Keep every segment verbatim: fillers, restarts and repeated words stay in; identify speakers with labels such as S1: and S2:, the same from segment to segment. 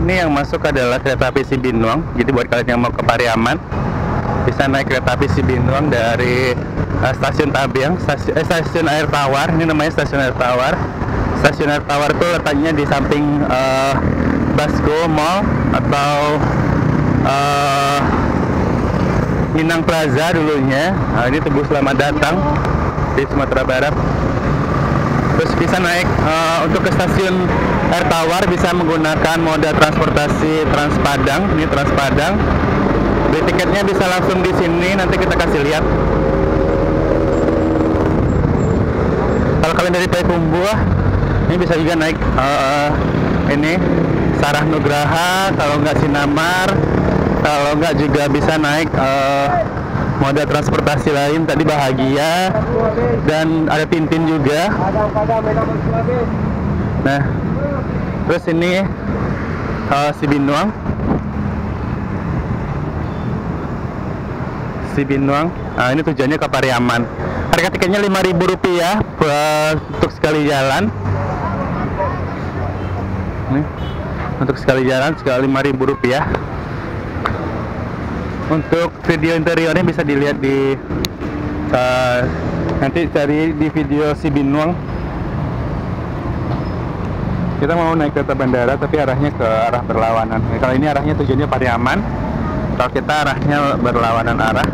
S1: ini yang masuk adalah kereta api Cibinong. Jadi buat kalian yang mau ke Pariaman bisa naik kereta api Cibinong dari uh, stasiun Tabiang, stasiun, eh, stasiun Air Tawar. Ini namanya stasiun Air Tawar. Stasiun Air Tawar itu letaknya di samping uh, Basco Mall atau uh, Minang Plaza dulunya. Nah, ini Teguh Selamat Datang di Sumatera Barat. Terus bisa naik uh, untuk ke stasiun Air Tawar bisa menggunakan moda transportasi Trans Padang. Ini Trans Padang. Beli tiketnya bisa langsung di sini. Nanti kita kasih lihat. Kalau kalian dari Payakumbuh, ini bisa juga naik uh, ini Sarah Nugraha. Kalau nggak Sinamar, kalau nggak juga bisa naik uh, moda transportasi lain, tadi Bahagia dan ada Tintin juga. Nah, terus ini uh, Cibinong, Cibinong. Nah, ini tujuannya ke Pariaman. Harga tiketnya lima ribu rupiah buat untuk sekali jalan. Nih, untuk sekali jalan sekali lima ribu rupiah. Untuk video interiornya bisa dilihat di uh, nanti cari di video Cibinong. Kita mau naik kereta bandara tapi arahnya ke arah berlawanan. Nah, kalau ini arahnya tujuannya Pariaman, kalau kita arahnya berlawanan arah.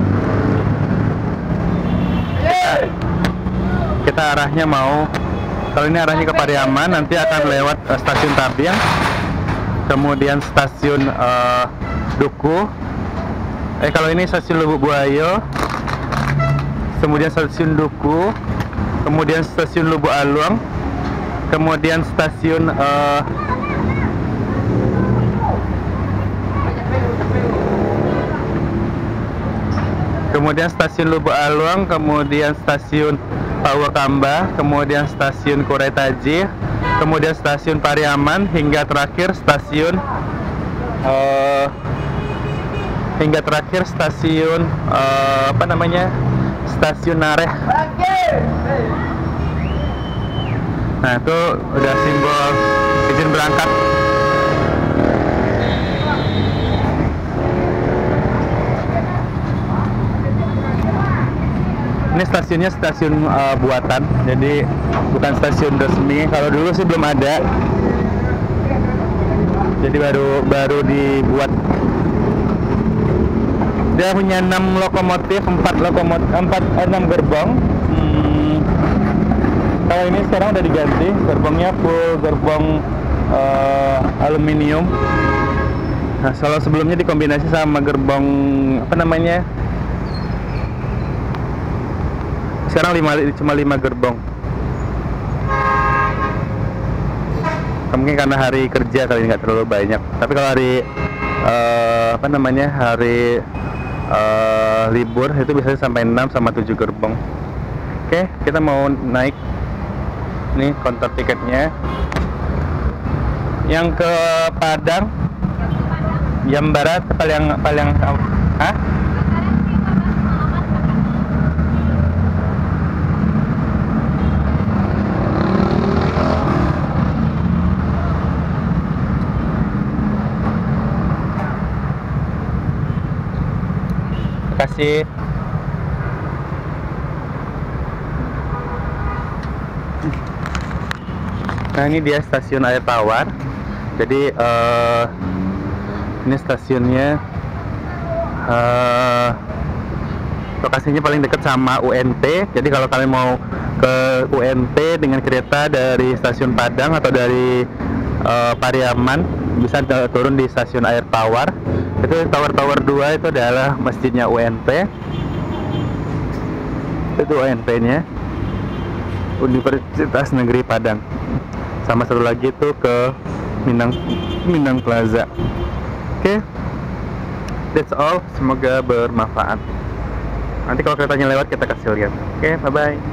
S1: Kita, kita arahnya mau, kalau ini arahnya ke Pariaman, nanti akan lewat uh, stasiun Tabiang, kemudian stasiun uh, Duku. Eh kalau ini stasiun Lubuk Buaya, kemudian stasiun Duku, kemudian stasiun Lubuk Aluang, kemudian stasiun uh, kemudian stasiun Lubuk Aluang, kemudian stasiun Purwakarta, kemudian stasiun Kuretaji, kemudian stasiun Pariaman, hingga terakhir stasiun uh, hingga terakhir stasiun uh, apa namanya stasiun Nareh. Nah itu udah simbol izin berangkat. Ini stasiunnya stasiun uh, buatan, jadi bukan stasiun resmi. Kalau dulu sih belum ada, jadi baru baru dibuat. Dia punya enam lokomotif, empat lokomotif, empat enam gerbong. Hmm. Kalau ini sekarang udah diganti, gerbongnya full gerbong uh, aluminium. Nah, kalau sebelumnya dikombinasi sama gerbong apa namanya? Sekarang lima, cuma lima gerbong. Mungkin karena hari kerja kali ini nggak terlalu banyak. Tapi kalau hari uh, apa namanya hari Uh, libur itu bisa sampai enam sama tujuh gerbong. Oke, kita mau naik. Nih konter tiketnya. Yang ke Padang, Jam Barat, paling paling hah? Kasih. Nah ini dia stasiun Air Tawar. Jadi uh, ini stasiunnya uh, lokasinya paling dekat sama U N P. Jadi kalau kalian mau ke U N P dengan kereta dari stasiun Padang atau dari uh, Pariaman, bisa turun di stasiun Air Tawar. Itu tower-tower dua itu adalah masjidnya U N P. Itu U N P-nya, Universitas Negeri Padang. Sama satu lagi itu ke Minang Minang Plaza. Oke, okay. That's all. Semoga bermanfaat. Nanti kalau keretanya lewat kita kasih lihat. Oke, okay, bye bye.